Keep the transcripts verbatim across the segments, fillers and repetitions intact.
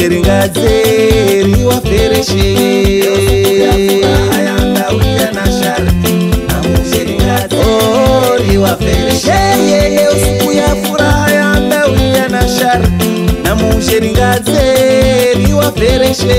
Namusheringadze wafereshe ayanda uya na sharti namusheringadze wafereshe yeye usiku ya furaha ayanda uya na sharti namusheringadze wafereshe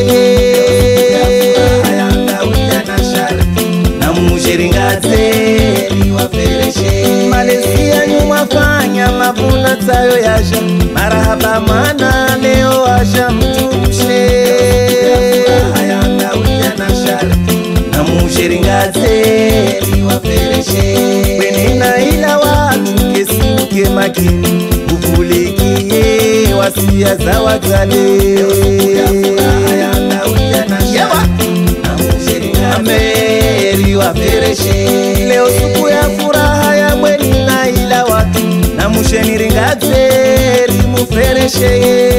ayanda uya na sharti namusheringadze wafereshe Malaysia nyuma fanya mavuna tayo yasha marahaba mana leo asha mtushe ayanda uya na sharti namusheringadze wafereshe wenina ila watu kesuke makini uvulikie wasia za wakale ayanda uya na sharti namusheringadze wafereshe leo siku ya furaha ya mweni na ila watu namusheringadze mufereshe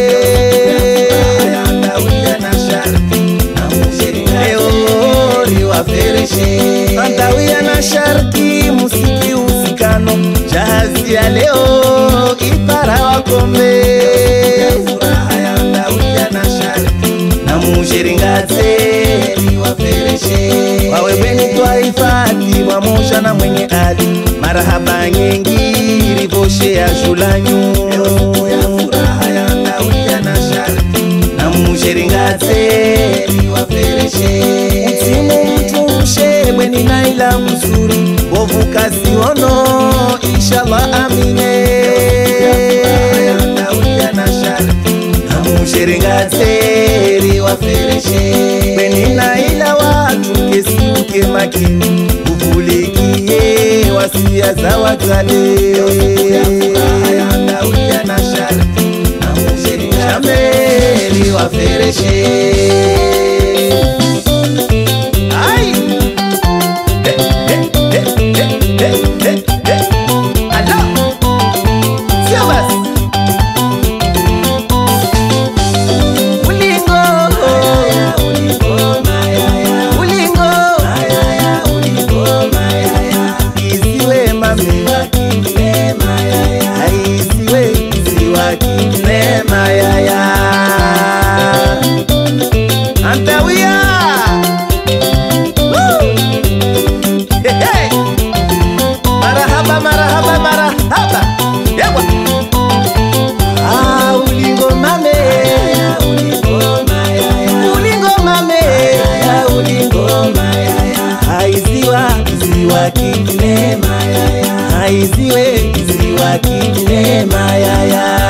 ayanda uya na sharti namusheringadze wafereshe ayanda uya na sharti musiki usikano jahazi ya leo ipara wakome ayanda uya na sharti namusheringadze wafereshe wawe beni twaifati wamusha na mwenye adi marahaba nyingi rivoshe ya shulanyu ya furaha ayanda uya na sharti namusheringadze wafereshe mtimu mtushe mweni naila mzuri bovu kasi ono inshallah amine ayanda uya na sharti namusheringadze wafereshe mweni naila watu kesuke makini uvulikie wasia za wakale ayanda uya na sharti namusheringadze wafereshe ai ala sio basi aiziwe ziwa kinema yaya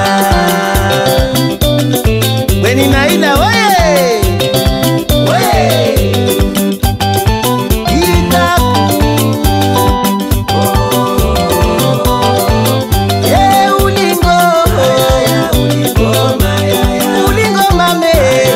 weni naila weye weye itaku ye ulingo ulingo mame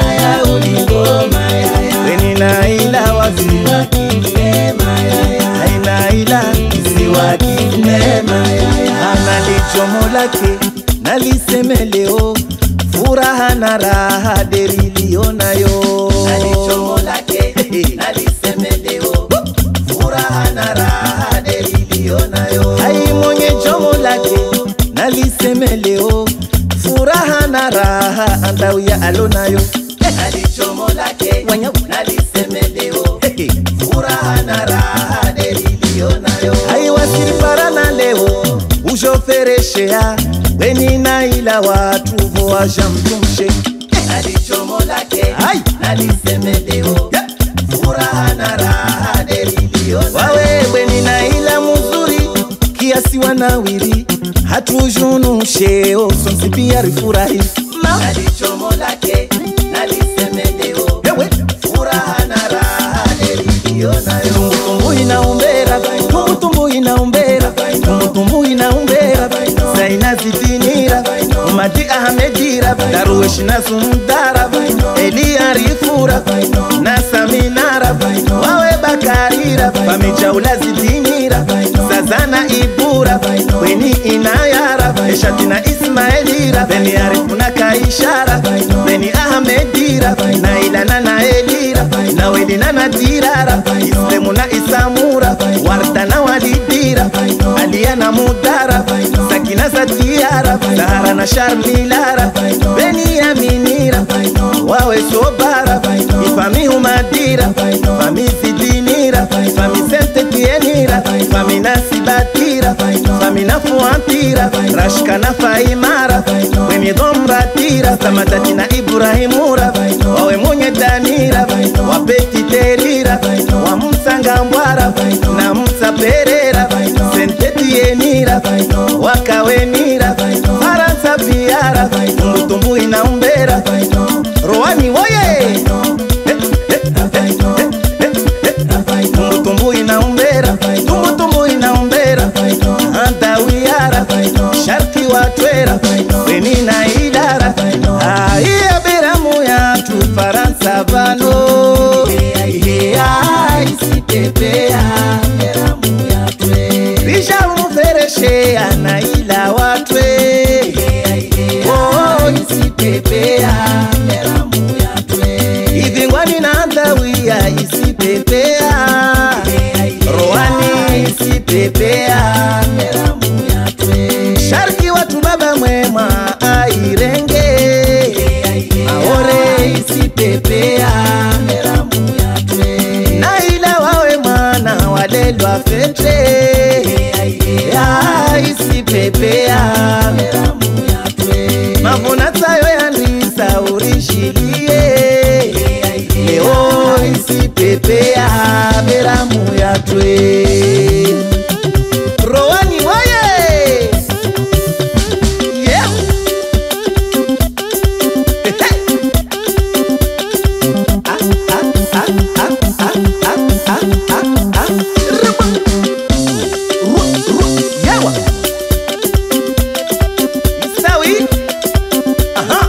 weni naila waziwa kinema yaya naila ziwa kinema analichomo lake naliseme leo furaha na raha derilionayo nalichomo lake naliseme leo furaha na raha derilionayo hai mwenye chomo lake naliseme leo furaha na raha andauya alonayo nalichomo lake naliseme leo furaha na raha derilionayo hai wasiripara na leo ujofereshea weni naila watu voaja mtumshe nalichomo lake naliseme leo furaha na raha derilionayo wawe weni naila muzuri kiasi wanawiri hatujunushe osonsi pia rifurahi nalichomo lake naliseme leo furaha na raha derilionayo tumbutumbu inaumbera tumbutumbu inaumbera tumbutumbu inaumbera zaina zitinira umati ahamedira daruweshi na sumdara elia rifura na saminara wawe bakarira famichaula zitinira sazana ibura weni inayara eshatina ismaelira beni arifuna kaishara beni ahamedira na ilana na elira na wedina na tirara islemu na isamura warta na walidira alia na mudara sakina za tiara sahara na sharmilara beni aminira sobara ifami humadira fami sidinira fami sente tienira fami nasibatira fami nafuantira rashka na faimara weni domratira samatati na ibrahimura wawe mwenye danira wapeti terira wa msanga mbwara na msa perera sente tienira wakawenira faransa biara tumbutumbu inaumbera roani woye tumbutumbu inaumbera tumbutumbu inaumbera andawiara sharki watwera wenina idara aiya beramu ya tu faransa bano isitepea beramu ya twe bisha umufereshe anaila watwe oh isitepea beramu ya twe ivingwani na andawia isipepea roani isipepea beramu ya twe sharki watu baba mwema airenge aore isipepea beramu ya twe naila wawe mwana walelwa fete ya isipepea beramu ya twe mavuna sayo yandisa urishilie leo isipepea beramu ya twe roani waye yeah ah ah ah ah ah ah ah ah yawa isawi aha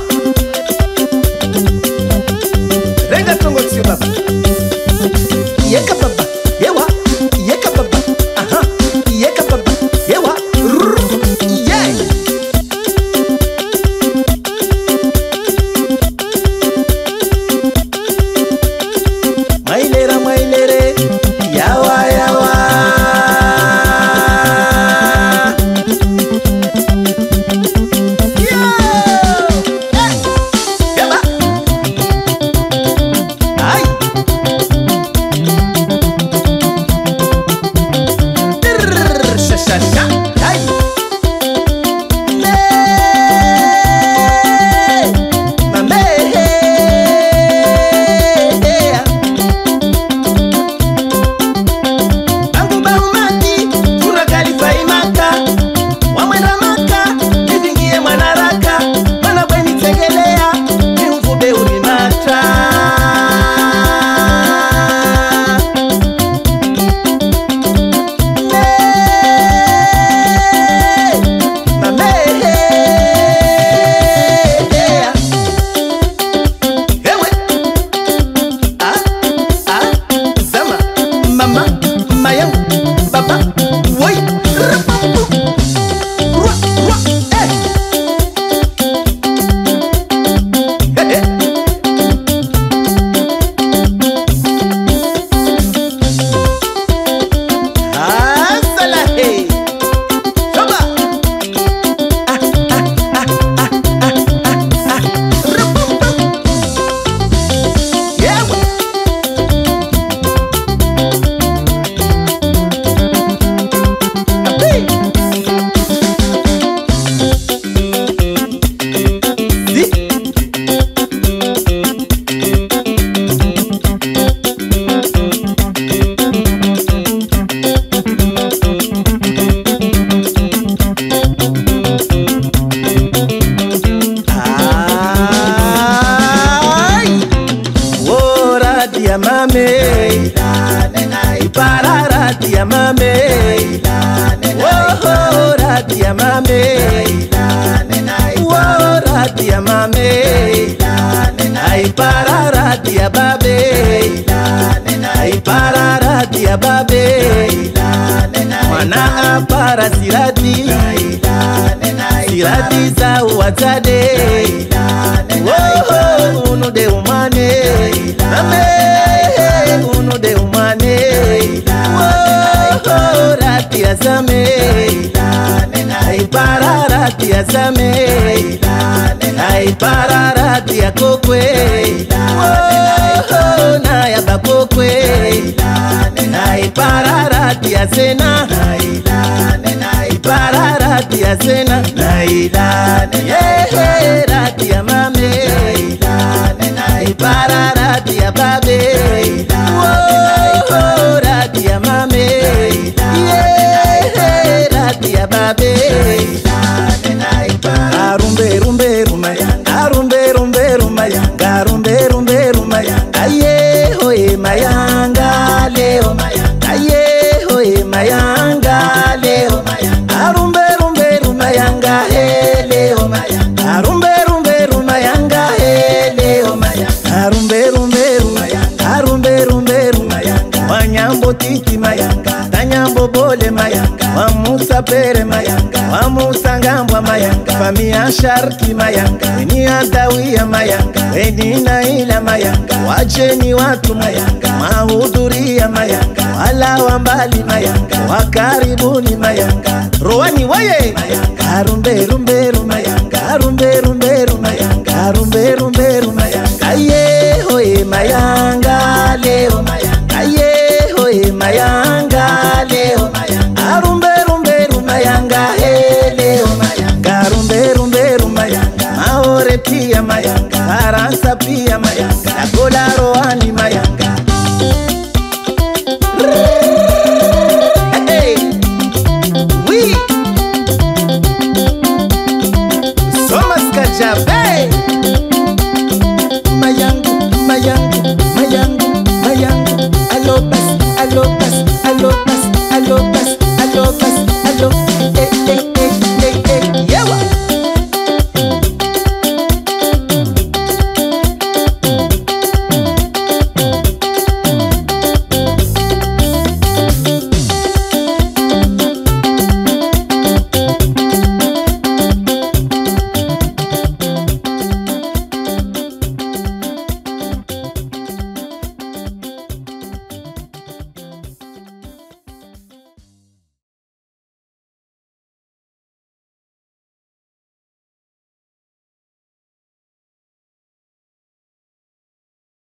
renga tongo sio baba yeka baba yewa yeka baba aha yeka baba yewa yeah mailera mailere yawa yawa ya mame Ipararati ya mame Oh, rati ya mame Oh, rati ya mame Ipararati ya babe Ipararati ya babe Mana apara sirati Sirati za uwatade Oh, uno de umane Mame, uno de umane. Whoa. oh, rati azame, ai para rati azame, ai para rati ya kokwe, oh, na ya bakokwe, ai para rati ya sena, ai para rati ya sena, yeah, rati ya mame, ai para rati ya babe, oh, rati ya mame, yeah, rati ya babe. Arumbe rumbe rumayanga, arumbe rumbe rumayanga, arumbe rumbe rumayanga, aye hoye mayanga leo, aye hoye mayanga leo, arumbe rumbe rumayanga he leo, arumbe rumbe rumayanga he leo, arumbe rumbe rumayanga, arumbe rumbe rumayanga, wanyambo tiki mayanga, tanyambo bole mayanga, wamusa pere mayanga, wamusa ngambwa mayanga, famia sharki mayanga, weni adawia mayanga, weni naila mayanga, wacheni watu mayanga, mahudhuria mayanga, wala wambali mayanga, wakaribuni mayanga, roani waye mayanga, arumbe rumbe rumayanga, arumbe rumbe rumayanga, arumbe rumbe rumayanga, aye hoye mayanga leo, aye hoye mayanga leo, arumbe rumbe rumayanga he leo, garumbe rumbe rumayanga, maore pia mayanga, faransa pia mayanga, nagola roani mayanga. Hey, oui, Somas Kajabe, mayangu, mayangu, mayangu, mayangu, alopas, alopas, alopas, alopas, alopas.